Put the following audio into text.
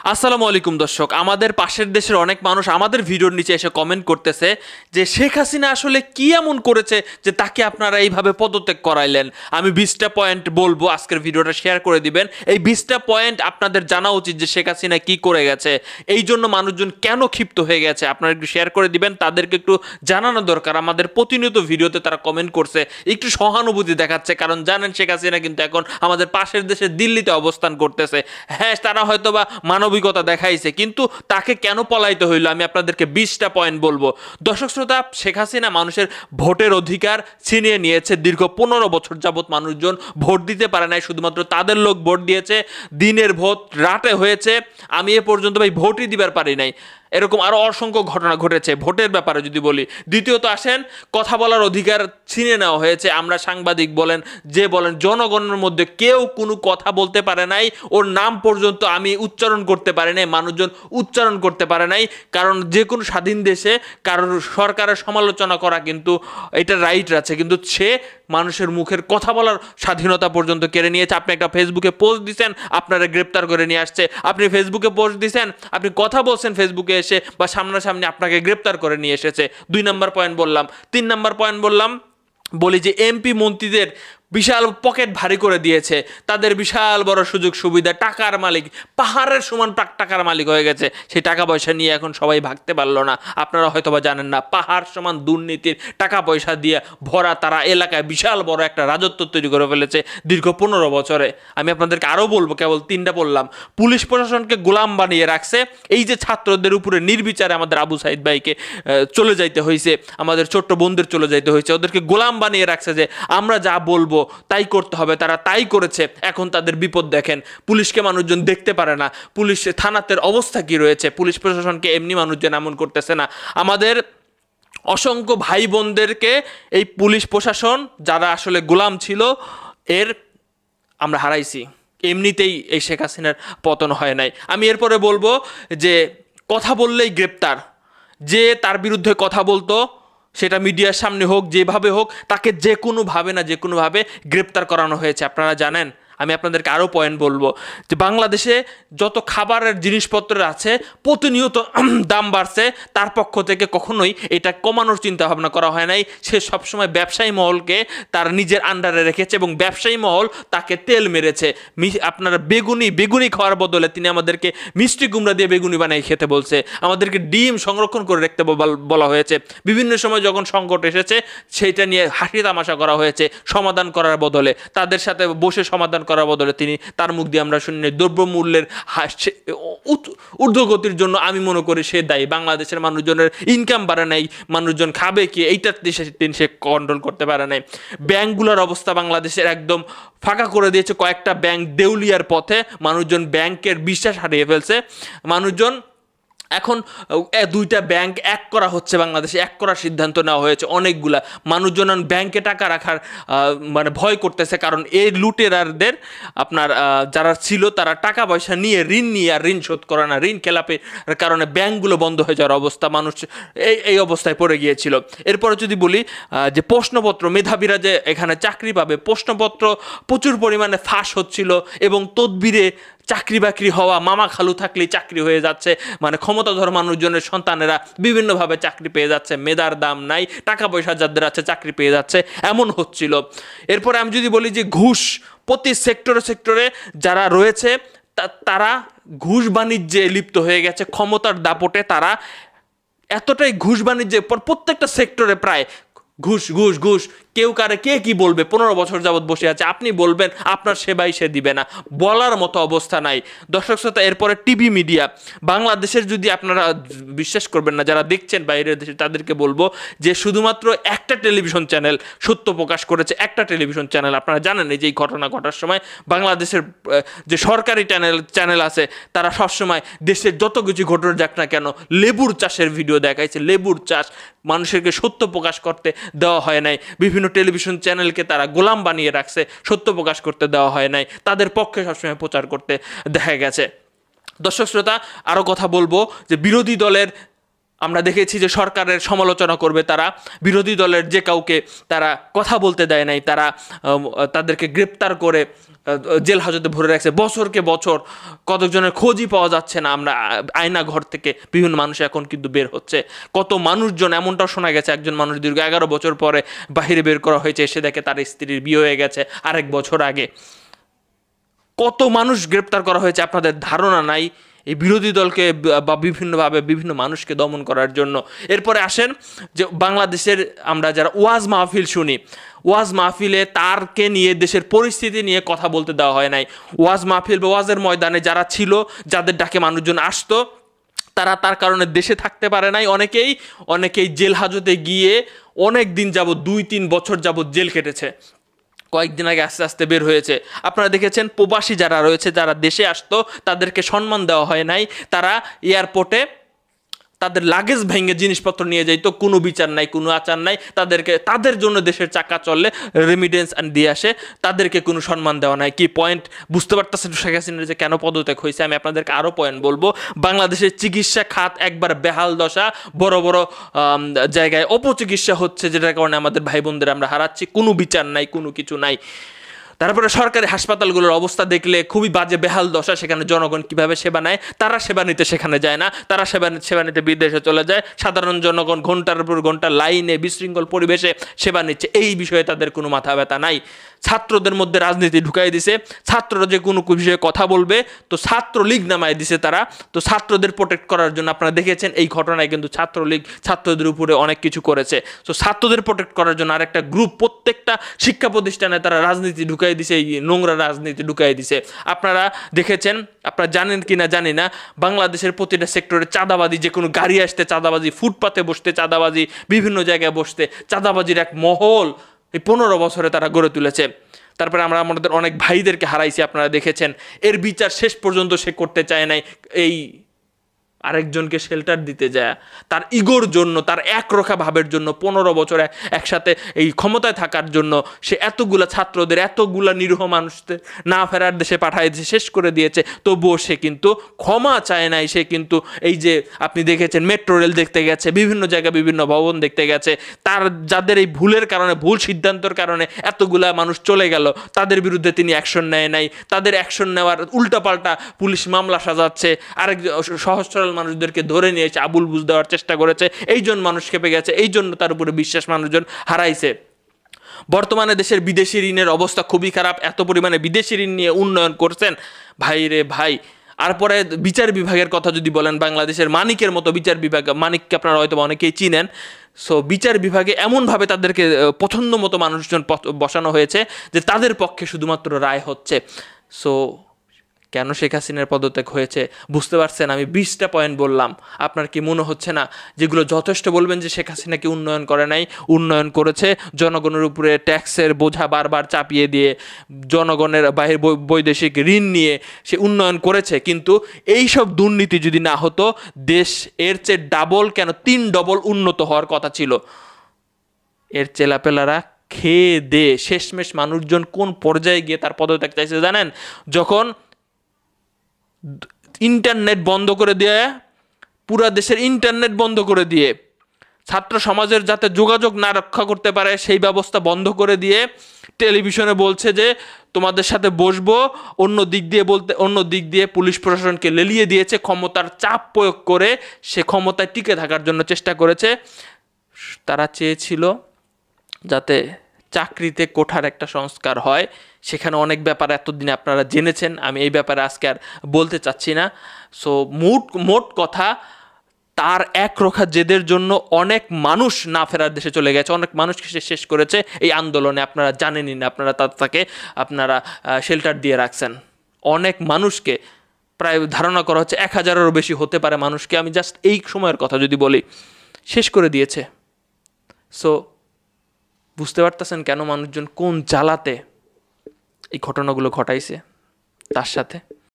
আসসালামু আলাইকুম দর্শক, আমাদের পাশের দেশের অনেক মানুষ আমাদের ভিডিওর নিচে এসে কমেন্ট করতেছে যে শেখ হাসিনা আসলে কি এমন করেছে যে তাকে আপনারা এইভাবে পদত্যাগ করাইলেন। আমি 20টা পয়েন্ট বলবো, আজকের ভিডিওটা শেয়ার করে দিবেন। এই 20টা পয়েন্ট আপনাদের জানা উচিত যে শেখ হাসিনা কি করে গেছে, এই জন্য মানুষজন কেন ক্ষিপ্ত হয়ে গেছে আপনারা একটু শেয়ার করে দিবেন। তাদেরকে একটু জানানো দরকার। আমাদের প্রতিনিয়ত ভিডিওতে তারা কমেন্ট করছে, একটু সহানুভূতি দেখাচ্ছে, কারণ জানেন শেখ হাসিনা কিন্তু এখন আমাদের পাশের দেশে দিল্লিতে অবস্থান করতেছে। হ্যাঁ, তারা হয়তো বা মানবিকতা দেখাইছে, কিন্তু তাকে কেন পলাইতে হইলো আমি আপনাদেরকে 20টা পয়েন্ট বলবো। দর্শক শ্রোতা, শেখ হাসিনা মানুষের ভোটের অধিকার ছিনিয়ে নিয়েছে। দীর্ঘ 15 বছর যাবৎ মানুষজন ভোট দিতে পারে নাই, শুধুমাত্র তাদের লোক ভোট দিয়েছে। দিনের ভোট রাতে হয়েছে, আমি এ পর্যন্ত ভাই ভোটই দিবার পারি নাই। এরকম আরো অসংখ্য ঘটনা ঘটেছে ভোটের ব্যাপারে যদি বলি। দ্বিতীয়ত আসেন, কথা বলার অধিকার ছিনিয়ে নেওয়া হয়েছে। আমরা সাংবাদিক বলেন, যে বলেন, জনগণের মধ্যে কেউ কোনো কথা বলতে পারে নাই। ওর নাম পর্যন্ত আমি উচ্চারণ করতে পারি নাই, মানুষজন উচ্চারণ করতে পারে নাই। কারণ যে কোনো স্বাধীন দেশে কারোর সরকারের সমালোচনা করা কিন্তু এটা রাইট আছে, কিন্তু সে মানুষের মুখের কথা বলার স্বাধীনতা পর্যন্ত কেড়ে নিয়েছে। আপনি একটা ফেসবুকে পোস্ট দিচ্ছেন, আপনারা গ্রেপ্তার করে নিয়ে আসছে। আপনি ফেসবুকে পোস্ট দিচ্ছেন, আপনি কথা বলছেন ফেসবুকে এসে বা সামনাসামনি, আপনাকে গ্রেপ্তার করে নিয়ে এসেছে। 2 নম্বর পয়েন্ট বললাম। 3 নম্বর পয়েন্ট বলি যে এমপি মন্ত্রীদের বিশাল পকেট ভারী করে দিয়েছে। তাদের বিশাল বড় সুযোগ সুবিধা, টাকার মালিক, পাহাড়ের সমান টাকার মালিক হয়ে গেছে। সেই টাকা পয়সা নিয়ে এখন সবাই ভাগতে পারলো না। আপনারা হয়তো বা জানেন না, পাহাড় সমান দুর্নীতির টাকা পয়সা দিয়ে ভরা তারা এলাকায় বিশাল বড় একটা রাজত্ব তৈরি করে ফেলেছে দীর্ঘ 15 বছরে। আমি আপনাদেরকে আরও বলবো, কেবল 3টা বললাম। পুলিশ প্রশাসনকে গোলাম বানিয়ে রাখছে। এই যে ছাত্রদের উপরে নির্বিচারে আমাদের আবু সাইদ ভাইকে চলে যাইতে হয়েছে, আমাদের ছোট্ট বোনদের চলে যাইতে হয়েছে, ওদেরকে গোলাম বানিয়ে রাখছে যে আমরা যা বলবো তাই করতে হবে। তারা তাই করেছে। এখন তাদের বিপদ দেখেন, পুলিশকে মানুষজন দেখতে পারে না। পুলিশ থানাতের অবস্থা কি রয়েছে, পুলিশ প্রশাসনকে এমনি মানুষজন এমন করতেছে না। আমাদের অসংখ্য ভাই বোনদেরকে এই পুলিশ প্রশাসন, যারা আসলে গোলাম ছিল, এর আমরা হারাইছি। এমনিতেই এই শেখ হাসিনার পতন হয় নাই। আমি এরপরে বলবো যে কথা বললেই গ্রেপ্তার। যে তার বিরুদ্ধে কথা বলতো, সেটা মিডিয়ার সামনে হোক, যেভাবে হোক, তাকে যে কোনোভাবে গ্রেপ্তার করানো হয়েছে। আপনারা জানেন, আমি আপনাদেরকে আরও পয়েন্ট বলবো যে বাংলাদেশে যত খাবারের জিনিসপত্র আছে প্রতিনিয়ত দাম বাড়ছে। তার পক্ষ থেকে কখনোই এটা কমানোর চিন্তা ভাবনা করা হয় নাই। সে সবসময় ব্যবসায়ী মহলকে তার নিজের আন্ডারে রেখেছে এবং ব্যবসায়ী মহল তাকে তেল মেরেছে। আপনারা বেগুনি খাওয়ার বদলে তিনি আমাদেরকে মিষ্টি কুমড়া দিয়ে বেগুনি বানিয়ে খেতে বলছে। আমাদেরকে ডিম সংরক্ষণ করে রাখতে বলা হয়েছে। বিভিন্ন সময় যখন সংকট এসেছে, সেইটা নিয়ে হাসি তামাশা করা হয়েছে সমাধান করার বদলে। তাদের সাথে বসে সমাধান করার বদলে তিনি, তার মুখ দিয়ে আমরা শুনি, দ্রব্যমূল্যের ঊর্ধ্বগতির জন্য আমি মনে করি সে দায়ী। বাংলাদেশের মানুষজনের ইনকাম বাড়ে নাই, মানুষজন খাবে কি, এইটার তিনি সে কন্ট্রোল করতে পারে নাই। ব্যাংকগুলোর অবস্থা বাংলাদেশের একদম ফাঁকা করে দিয়েছে। কয়েকটা ব্যাংক দেউলিয়ার পথে, মানুষজন ব্যাংকের বিশ্বাস হারিয়ে ফেলছে। মানুষজন এখন 2টা ব্যাংক এক করা হচ্ছে, বাংলাদেশে এক করার সিদ্ধান্ত নেওয়া হয়েছে অনেকগুলা। মানুষজন ব্যাংকে টাকা রাখার মানে ভয় করতেছে, কারণ এই লুটেরারদের আপনার যারা ছিল, তারা টাকা পয়সা নিয়ে ঋণ নিয়ে আর ঋণ শোধ করে না। ঋণ খেলাপের কারণে ব্যাংকগুলো বন্ধ হয়ে যাওয়ার অবস্থা, মানুষ এই অবস্থায় পড়ে গিয়েছিল। এরপরে যদি বলি যে প্রশ্নপত্র, মেধাবীরা যে এখানে চাকরি পাবে, প্রশ্নপত্র প্রচুর পরিমাণে ফাঁস হচ্ছিল এবং তদবিরে চাকরি বাকরি হওয়া, মামা খালু থাকলেই চাকরি হয়ে যাচ্ছে। মানে ক্ষমতাধর মানুষজনের সন্তানেরা বিভিন্নভাবে চাকরি পেয়ে যাচ্ছে, মেধার দাম নাই, টাকা পয়সা যাদের আছে চাকরি পেয়ে যাচ্ছে, এমন হচ্ছিল। এরপরে আমি যদি বলি যে ঘুষ, প্রতি সেক্টরে যারা রয়েছে তারা ঘুষ বাণিজ্যে লিপ্ত হয়ে গেছে। ক্ষমতার দাপটে তারা এতটাই ঘুষ বাণিজ্যে, প্রত্যেকটা সেক্টরে প্রায় ঘুষ। কেউ কারে কে কি বলবে, 15 বছর যাবৎ বসে আছে, আপনি বলবেন আপনার সেবাই সে দিবে না, বলার মতো অবস্থা নাই। দর্শক শ্রোতা, এরপরে টিভি মিডিয়া বাংলাদেশের, যদি আপনারা বিশ্বাস করবেন না, যারা দেখছেন বাইরের দেশে, তাদেরকে বলবো যে শুধুমাত্র একটা টেলিভিশন চ্যানেল সত্য প্রকাশ করেছে। একটা টেলিভিশন চ্যানেল, আপনারা জানেন এই যে এই ঘটনা ঘটার সময় বাংলাদেশের যে সরকারি চ্যানেল আছে, তারা সবসময় দেশের যত কিছু ঘটনা যাক না কেন, লেবুর চাষের ভিডিও দেখাইছে। লেবুর চাষ মানুষেরকে সত্য প্রকাশ করতে দেওয়া হয় নাই। বিভিন্ন টেলিভিশন চ্যানেলকে তারা গোলাম বানিয়ে রাখছে, সত্য প্রকাশ করতে দেওয়া হয় নাই, তাদের পক্ষে সবসময় প্রচার করতে দেখা গেছে। দর্শক শ্রোতা, আরও কথা বলবো যে বিরোধী দলের আমরা দেখেছি যে সরকারের সমালোচনা করবে তারা, বিরোধী দলের যে কাউকে তারা কথা বলতে দেয় নাই, তারা তাদেরকে গ্রেপ্তার করে জেল হাজতে ভরে রাখছে বছরকে বছর, কতজনের খোঁজই পাওয়া যাচ্ছে না। আমরা আয়না ঘর থেকে বিভিন্ন মানুষ এখন কিন্তু বের হচ্ছে, কত মানুষজন, এমনটাও শোনা গেছে একজন মানুষ দীর্ঘ 11 বছর পরে বাহিরে বের করা হয়েছে, এসে দেখে তার স্ত্রীর বিয়ে হয়ে গেছে আরেক বছর আগে। কত মানুষ গ্রেপ্তার করা হয়েছে আপনাদের ধারণা নাই এই বিরোধী দলকে বা বিভিন্নভাবে বিভিন্ন মানুষকে দমন করার জন্য। এরপরে আসেন যে বাংলাদেশের আমরা যারা ওয়াজ মাহফিল শুনি, ওয়াজ মাহফিলে তারকে নিয়ে দেশের পরিস্থিতি নিয়ে কথা বলতে দেওয়া হয় নাই। ওয়াজ মাহফিল বা ওয়াজের ময়দানে যারা ছিল, যাদের ডাকে মানুষজন আসতো, তারা তার কারণে দেশে থাকতে পারে নাই। অনেকেই জেল হাজতে গিয়ে অনেক দিন যাবত, 2-3 বছর যাবত জেল কেটেছে, কয়েকদিন আগে আস্তে আস্তে বের হয়েছে। আপনারা দেখেছেন প্রবাসী যারা রয়েছে, যারা দেশে আসতো, তাদেরকে সম্মান দেওয়া হয় নাই। তারা এয়ারপোর্টে তাদের লাগেজ ভেঙে জিনিসপত্র নিয়ে যাইতো, কোনো বিচার নাই, কোনো আচার নাই। তাদের জন্য দেশের চাকা চললে রেমিডেন্স দিয়ে আসে, তাদেরকে কোনো সম্মান দেওয়া নাই। কি পয়েন্ট বুঝতে পারতেছেন শেখ হাসিনার যে কেন পদত্যাগ হয়েছে? আমি আপনাদেরকে আরও পয়েন্ট বলবো। বাংলাদেশের চিকিৎসা খাত একবার বেহাল দশা, বড় বড় জায়গায় অপচিকিৎসা হচ্ছে, যেটার কারণে আমাদের ভাই বোনদের আমরা হারাচ্ছি, কোনো বিচার নাই, কোনো কিছু নাই। তারপরে সরকারি হাসপাতালগুলোর অবস্থা দেখলে খুবই বাজে, বেহাল দশা। সেখানে জনগণ কিভাবে সেবা নেয়? তারা সেবা নিতে সেখানে যায় না, তারা সেবা নিতে বিদেশে চলে যায়। সাধারণ জনগণ ঘন্টার পর ঘন্টা লাইনে বিশৃঙ্খল পরিবেশে সেবা নিচ্ছে, এই বিষয়ে তাদের কোনো মাথা ব্যথা নাই। ছাত্রদের মধ্যে রাজনীতি ঢুকাই দিছে, ছাত্ররা যে কোনো বিষয়ে কথা বলবে তো ছাত্রলীগ নামায় দিছে তারা। তো ছাত্রদের প্রোটেক্ট করার জন্য আপনারা দেখেছেন এই ঘটনায় কিন্তু ছাত্রলীগ ছাত্রদের উপরে অনেক কিছু করেছে। তো ছাত্রদের প্রোটেক্ট করার জন্য আরেকটা গ্রুপ প্রত্যেকটা শিক্ষা প্রতিষ্ঠানে তারা রাজনীতি ঢুকাই দিছে, এই নোংরা রাজনীতি ঢুকাই দিছে। আপনারা দেখেছেন, আপনারা জানেন কি না জানি না, বাংলাদেশের প্রতিটা সেক্টরে চাঁদাবাজি, যে কোনো গাড়ি আসতে চাঁদাবাজি, ফুটপাতে বসতে চাঁদাবাজি, বিভিন্ন জায়গায় বসতে চাঁদাবাজির এক মহল এই 15 বছরে তারা গড়ে তুলেছে। তারপরে আমরা আমাদের অনেক ভাইদেরকে হারাইছি, আপনারা দেখেছেন। এর বিচার শেষ পর্যন্ত সে করতে চায় নাই, এই আরেকজনকে শেল্টার দিতে যায় তার ইগোর জন্য, তার একরোখা ভাবের জন্য, 15 বছর একসাথে এই ক্ষমতায় থাকার জন্য সে এতগুলা ছাত্রদের, এতগুলা নিরীহ মানুষদের না ফেরার দেশে পাঠায় দিয়েছে, শেষ করে দিয়েছে। তবুও সে কিন্তু ক্ষমা চায় নাই। সে কিন্তু এই যে আপনি দেখেছেন মেট্রো রেল দেখতে গেছে, বিভিন্ন জায়গায় বিভিন্ন ভবন দেখতে গেছে, তার যাদের এই ভুলের কারণে, ভুল সিদ্ধান্তের কারণে এতগুলা মানুষ চলে গেল, তাদের বিরুদ্ধে তিনি অ্যাকশন নেয় নাই। তাদের অ্যাকশন নেওয়ার উল্টাপাল্টা পুলিশ মামলা সাজাচ্ছে, আরেক সহজ সরল মানুষদেরকে ধরে নিয়ে এসে আবুল বুঝ দেওয়ার চেষ্টা করেছে। এই জন্য মানুষ খেপে গেছে, এই জন্য তার উপরে বিশ্বাস মানুষজন হারাইছে। বর্তমানে দেশের বিদেশি ঋণের অবস্থা খুবই খারাপ, এত পরিমাণে বিদেশি ঋণ নিয়ে উন্নয়ন করছেন ভাই রে ভাই। আর পরে বিচার বিভাগের কথা যদি বলেন, বাংলাদেশের মানিকের মতো বিচার বিভাগ, মানিককে আপনারা হয়তো অনেকেই চিনেন। সো বিচার বিভাগে এমনভাবে তাদেরকে পছন্দ মতো মানুষজন বসানো হয়েছে যে তাদের পক্ষে শুধুমাত্র রায় হচ্ছে। সো কেন শেখ হাসিনার পদত্যাগ হয়েছে বুঝতে পারছেন? আমি 20টা পয়েন্ট বললাম, আপনার কি মনে হচ্ছে না যেগুলো যথেষ্ট? বলবেন যে শেখ হাসিনা কি উন্নয়ন করে নাই? উন্নয়ন করেছে। জনগণের উপরে ট্যাক্সের বোঝা বারবার চাপিয়ে দিয়ে, জনগণের বাহির বৈদেশিক ঋণ নিয়ে সে উন্নয়ন করেছে। কিন্তু এই সব দুর্নীতি যদি না হতো, দেশ এর চেয়ে ডাবল, কেন 3 ডবল উন্নত হওয়ার কথা ছিল। এর চেলাপেলারা খেয়ে দে শেষমেশ মানুষজন কোন পর্যায়ে গিয়ে তার পদত্যাগ চাইছে জানেন? যখন ইন্টারনেট বন্ধ করে দিয়ে, পুরা দেশের ইন্টারনেট বন্ধ করে দিয়ে, ছাত্র সমাজের যাতে যোগাযোগ না রক্ষা করতে পারে সেই ব্যবস্থা বন্ধ করে দিয়ে, টেলিভিশনে বলছে যে তোমাদের সাথে বসবো, অন্য দিক দিয়ে পুলিশ প্রশাসনকে লেলিয়ে দিয়েছে, ক্ষমতার চাপ প্রয়োগ করে সে ক্ষমতায় টিকে থাকার জন্য চেষ্টা করেছে। তারা চেয়েছিল যাতে চাকরিতে কোঠার একটা সংস্কার হয়। সেখানে অনেক ব্যাপার এতদিনে আপনারা জেনেছেন, আমি এই ব্যাপারে আজকে আর বলতে চাচ্ছি না। সো মোট কথা, তার একরোখা জেদের জন্য অনেক মানুষ না ফেরার দেশে চলে গেছে, অনেক মানুষকে সে শেষ করেছে এই আন্দোলনে। আপনারা জানেনই না, আপনারা তাকে শেল্টার দিয়ে রাখছেন। অনেক মানুষকে, প্রায় ধারণা করা হচ্ছে 1000-এরও বেশি হতে পারে মানুষকে, আমি জাস্ট এই সময়ের কথা যদি বলি, শেষ করে দিয়েছে। সো বুঝতে পারতেছেন কেন মানুষজন কোন জ্বালাতে এই ঘটনাগুলো ঘটাইছে তার সাথে।